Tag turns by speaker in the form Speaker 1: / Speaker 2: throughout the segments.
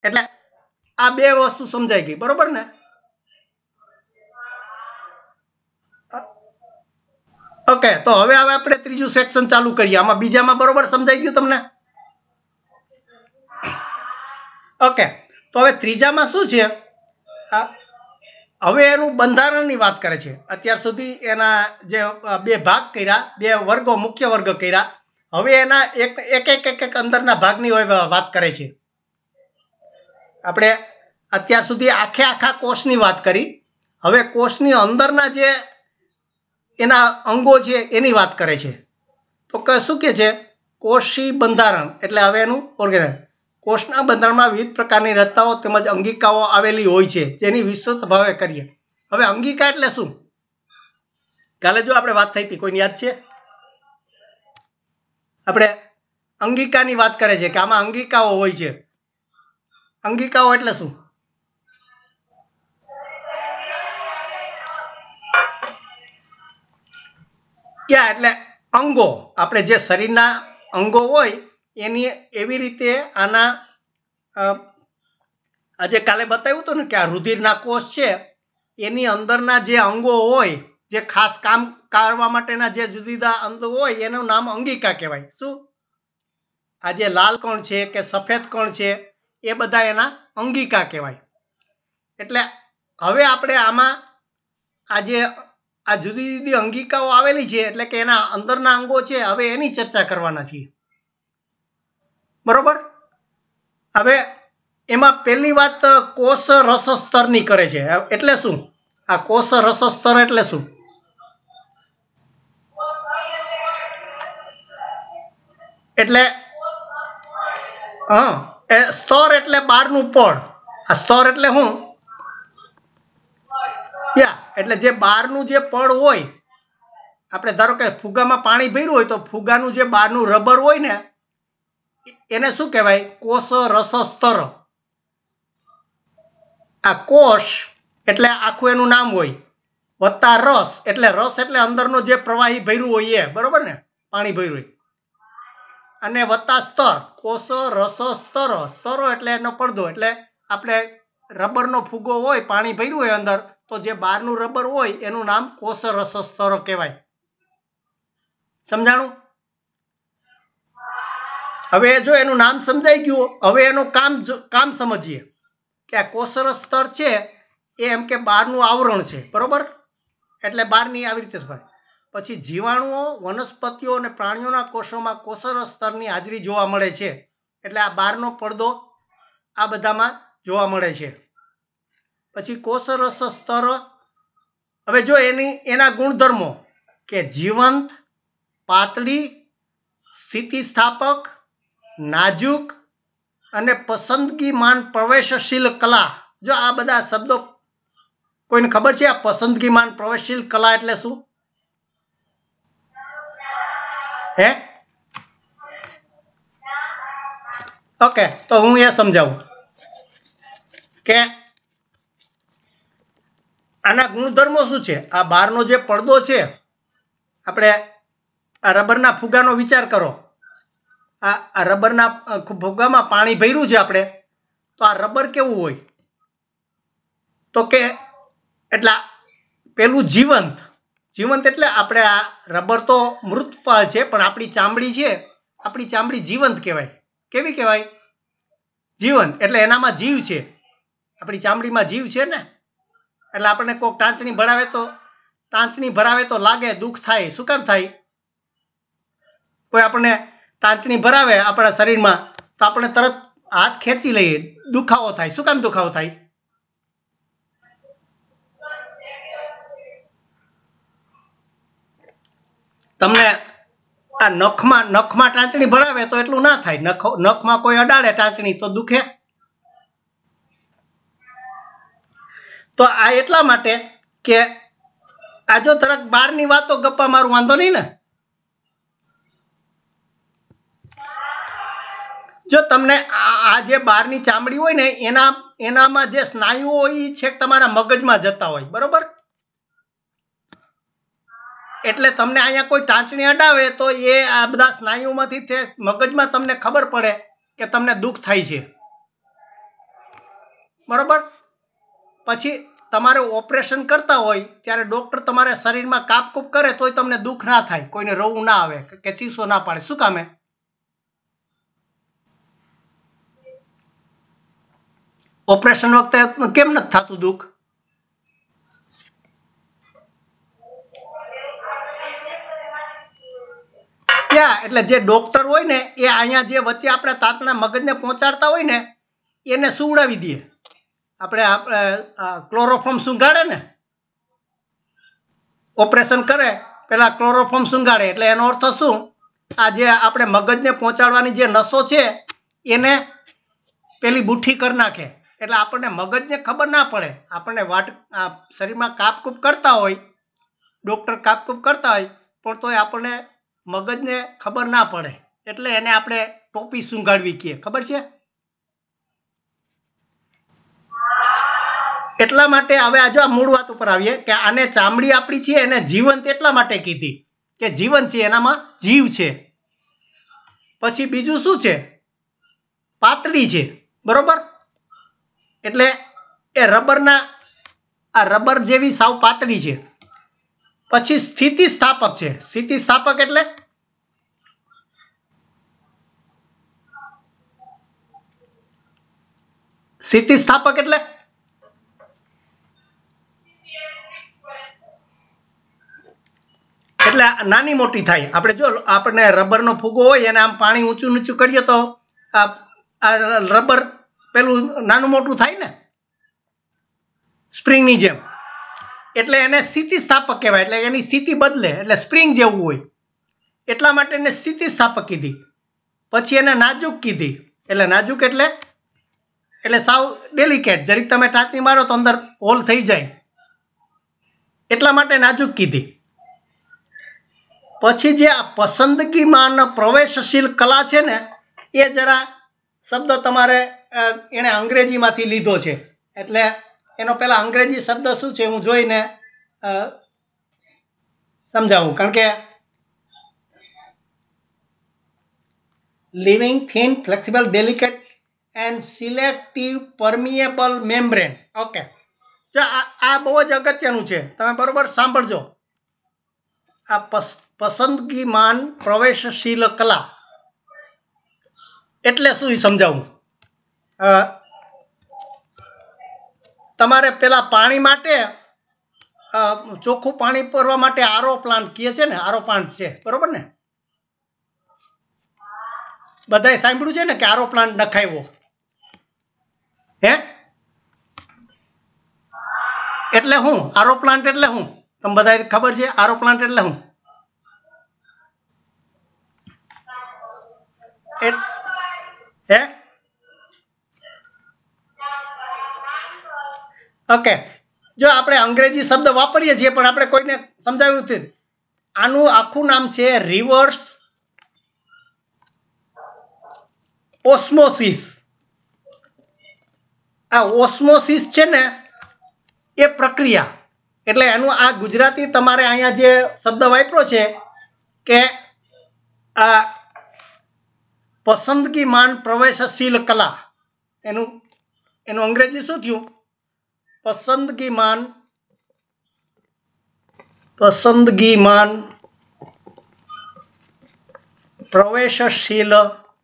Speaker 1: એટલે આ બે વસ્તુ સમજાઈ ગઈ, બરોબર ને? ઓકે, તો હવે આપણે ત્રીજું સેક્શન ચાલુ કરીએ. આમાં બીજામાં બરોબર સમજાઈ ગયું તમને? ઓકે, તો હવે ત્રીજામાં શું છે? હવે એનું બંધારણની વાત કરે છે. અત્યાર સુધી એના જે બે ભાગ કર્યા, બે વર્ગો, મુખ્ય વર્ગ કર્યા. હવે એના એક અંદરના ભાગની વાત કરે છે. આપણે અત્યાર સુધી આખા કોષની વાત કરી. હવે કોષની અંદરના જે એના અંગો છે એની વાત કરે છે. તો શું કે છે? કોષી બંધારણ. એટલે હવે એનું ઓર્ગેનાઇઝ. કોષના બંધારણમાં વિવિધ પ્રકારની રચનાઓ તેમજ અંગિકાઓ આવેલી હોય છે, જેની વિસ્તૃત ભાવે કરીએ. હવે અંગિકા એટલે શું? કાલે જો આપણે વાત થઈ હતી, કોઈને યાદ છે? આપણે અંગિકાની વાત કરે છે કે આમાં અંગિકાઓ હોય છે. અંગિકાઓ એટલે શું? ક્યાં? એટલે અંગો. આપણે જે શરીરના અંગો હોય એની એવી રીતે આના આજે કાલે બતાવ્યું હતું ને કે આ રુધિરના કોષ છે, એની અંદરના જે અંગો હોય, જે ખાસ કામ કરવા માટેના જે જુદા જુદા અંગો હોય એનું નામ અંગિકા કહેવાય. શું? આ જે લાલ કણ છે કે સફેદ કણ છે એ બધા એના અંગિકા કહેવાય. એટલે હવે આપણે આમાં આ જુદી જુદી અંગિકાઓ આવેલી છે, એટલે કે એના અંદરના અંગો છે, હવે એની ચર્ચા કરવાના છીએ, બરોબર? હવે એમાં પહેલી વાત કોષ રસ સ્તરની કરે છે. એટલે શું? આ કોષ રસ સ્તર એટલે શું? એટલે સ્તર એટલે બહારનું પડ. આ સ્તર એટલે શું? એટલે જે બહારનું જે પડ હોય, આપણે ધારો કે ફુગામાં પાણી ભર્યું હોય તો ફુગાનું જે બહારનું રબર હોય ને એને શું કહેવાય? કોષ રસ સ્તર. આ કોષ એટલે આખું એનું નામ હોય, વત્તા રસ એટલે અંદરનો જે પ્રવાહી ભર્યું હોય એ, બરોબર ને? પાણી ભર્યું હોય. અને વત્તા સ્તર, કોષ રસ સ્તર. સ્તરો એટલે એનો પડદો. એટલે આપણે રબરનો ફુગો હોય, પાણી ભર્યું હોય અંદર, તો જે બહારનું રબર હોય એનું નામ કોષ રસ સ્તર કહેવાય. સમજાણું? હવે જો એનું નામ સમજાઈ ગયું, હવે એનું કામ સમજીએ કે આ કોષ રસ સ્તર છે એ એમ કે બહારનું આવરણ છે, બરોબર? એટલે બહારની આવી રીતે થાય. પછી જીવાણુઓ, વનસ્પતિઓ અને પ્રાણીઓના કોષોમાં કોષ રસ સ્તરની હાજરી જોવા મળે છે. એટલે આ બહારનો પડદો આ બધામાં જોવા મળે છે. પછી કોષ રસ સ્તર, હવે જો એના ગુણધર્મો કે જીવંત, પાતળી, સ્થિતિસ્થાપક, નાજુક અને પસંદગીમાન પ્રવેશશીલ કલા. જો આ બધા શબ્દો કોઈને ખબર છે? આ પસંદગીમાન પ્રવેશશીલ કલા એટલે શું? હે? ઓકે, તો હું એ સમજાવું કે આના ગુણધર્મો શું છે. આ બહારનો જે પડદો છે, આપણે આ રબરના ફુગાનો વિચાર કરો. આ રબરના ફુગામાં પાણી ભર્યું છે આપણે, તો આ રબર કેવું હોય? તો કે એટલે પેલું જીવંત એટલે આપણે આ રબર તો મૃત છે, પણ આપણી ચામડી છે, આપણી ચામડી જીવંત કહેવાય. કેવી કહેવાય? જીવંત. એટલે એનામાં જીવ છે, આપણી ચામડીમાં જીવ છે ને. એટલે આપણને કોઈક ટાંચણી ભરાવે તો લાગે, દુઃખ થાય. શું કામ થાય? કોઈ આપણને ટાંચણી ભરાવે આપણા શરીરમાં તો આપણે તરત હાથ ખેંચી લઈએ, દુખાવો થાય. શું કામ દુખાવો થાય? તમને આ નખમાં ટાંચણી ભરાવે તો એટલું ના થાય. નખમાં કોઈ અડાડે ટાંચણી તો દુખે. તો આ એટલા માટે કે આ જો તરત બહારની વાતો ગપ્પા મારું, વાંધો નહીં ને? જો તમને આ જે બહારની ચામડી હોય ને એનામાં જે સ્નાયુઓ હોય એ છેક તમારા મગજમાં જતા હોય, બરોબર? એટલે તમને અહીંયા કોઈ ટાંચણી અડાવે તો એ આ બધા સ્નાયુમાંથી મગજમાં તમને ખબર પડે કે તમને દુઃખ થાય છે. બરાબર. પછી તમારે ઓપરેશન કરતા હોય ત્યારે ડોક્ટર તમારે શરીરમાં કાપકૂપ કરે તોય તમને દુઃખ ના થાય, કોઈને રોવું ના આવે કે ચીસો ના પાડે. શું કામે? ઓપરેશન વખતે કેમ નથી થતું દુઃખ? એટલે જે ડોક્ટર હોય ને એ અહીંયા જે વચ્ચે આપણે તાતણા મગજને પહોંચાડતા હોય ને એને સુવડાવી દે. આપણે ક્લોરોફોર્મ સુંઘાડે ને, ઓપરેશન કરે પેલા ક્લોરોફોર્મ સુંઘાડે, એટલે એનો અર્થ શું? આ જે આપણે મગજને પહોંચાડવાની જે નસો છે એને પેલી બુઠ્ઠી કરી નાખે, એટલે આપણને મગજને ખબર ના પડે. આપણને શરીરમાં કાપકૂપ કરતા હોય, ડોક્ટર કાપકૂપ કરતા હોય, પણ તોય આપણને મગજને ખબર ના પડે, એટલે એને આપણે ટોપી સુંઘાડવી કહીએ. ખબર છે? એટલા માટે હવે આ મૂળ વાત ઉપર આવીએ કે આને ચામડી આપણી છે એને જીવંત એટલા માટે કીધી કે જીવન છે, એનામાં જીવ છે. પછી બીજું શું છે? પાતળી છે. બરોબર. એટલે એ રબર જેવી સાવ પાતળી છે. પછી સ્થિતિસ્થાપક છે. સ્થિતિસ્થાપક એટલે એટલે નાની મોટી થાય. આપણે જો આપણને રબરનો ફુગ્ગો હોય એને આમ પાણી ઊંચું નીચું કરીએ તો આ રબર પેલું નાનું મોટું થાય ને, સ્પ્રિંગની જેમ. એટલે એને સ્થિતિસ્થાપક કહેવાય. એટલે એની સ્થિતિ બદલે, એટલે સ્પ્રિંગ જેવું હોય, એટલા માટે એને સ્થિતિસ્થાપક કીધી. પછી એને નાજુક કીધી. એટલે નાજુક એટલે સાવ ડેલિકેટ, જરીક તમે ટાંચણી મારો તો અંદર હોલ થઈ જાય, એટલા માટે નાજુક કીધી. પછી જે આ પસંદગીમાન પ્રવેશશીલ કલા છે ને એ જરા શબ્દ તમારે એને અંગ્રેજીમાંથી લીધો છે, એટલે એનો પેલા અંગ્રેજી શબ્દ શું છે હું જોઈને સમજાવું. કારણ કે living thin flexible delicate and selective permeable membrane. Okay, જો આ બહુ જ અગત્યનું છે, તમે બરોબર સાંભળજો. આ પસંદગીમાન પ્રવેશશીલ કલા એટલે શું સમજાવું. તમારે પેલા પાણી માટે ચોખ્ખું પાણી ભરવા માટે આરો પ્લાન્ટ કહે છે ને, આરો પ્લાન્ટ છે, બરોબર ને? બધાએ સાંભળ્યું છે ને કે આરો પ્લાન્ટ નખાવ્યો, હે? એટલે હું આરો પ્લાન્ટ એટલે હું તમને બધાએ ખબર છે? આરો પ્લાન્ટ એટલે હું? હે? ઓકે, જો આપણે અંગ્રેજી શબ્દ વાપરીએ છીએ પણ આપણે કોઈને સમજાવ્યું નથી. આનું આખું નામ છે રિવર્સ ઓસ્મોસિસ. આ ઓસ્મોસિસ છે ને એ પ્રક્રિયા, એટલે એનું આ ગુજરાતી તમારે અહીંયા જે શબ્દ વાપર્યો છે કે આ પસંદગીમાન પ્રવેશશીલ કલા, એનું અંગ્રેજી શું થયું? પસંદગીમાન પ્રવેશશીલ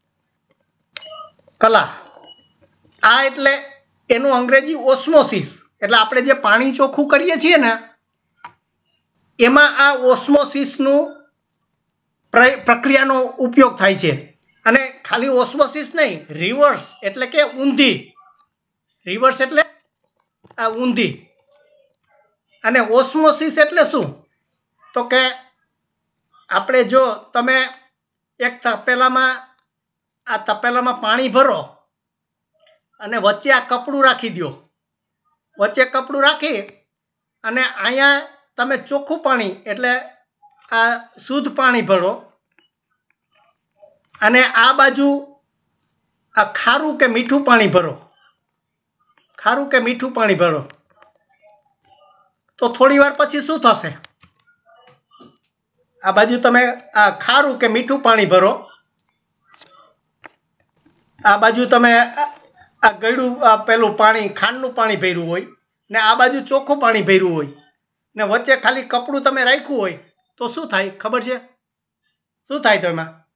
Speaker 1: કલા. આ એટલે એનું અંગ્રેજી ઓસ્મોસિસ. એટલે આપણે જે પાણી ચોખ્ખું કરીએ છીએ ને એમાં આ ઓસ્મોસિસનું પ્રક્રિયાનો ઉપયોગ થાય છે. અને ખાલી ઓસ્મોસિસ નહીં, રિવર્સ એટલે કે ઊંધી. રિવર્સ એટલે આ ઊંધી. અને ઓસ્મોસિસ એટલે શું? તો કે આપણે જો તમે એક તપેલામાં પાણી ભરો અને વચ્ચે આ કપડું રાખી દો, વચ્ચે કપડું રાખી અને અહીંયા તમે ચોખ્ખું પાણી એટલે આ શુદ્ધ પાણી ભરો અને આ બાજુ આ ખારું કે મીઠું પાણી ભરો, ખારું કે મીઠું પાણી ભરો, તો થોડી વાર પછી શું થશે? આ બાજુ તમે આ ખારું કે મીઠું પાણી ભરો, આ બાજુ તમે આ ગળ્યું પેલું પાણી ખાંડનું પાણી ભર્યું હોય ને આ બાજુ ચોખ્ખું પાણી ભર્યું હોય ને વચ્ચે ખાલી કપડું તમે રાખ્યું હોય તો શું થાય ખબર છે? શું થાય તો એમાં?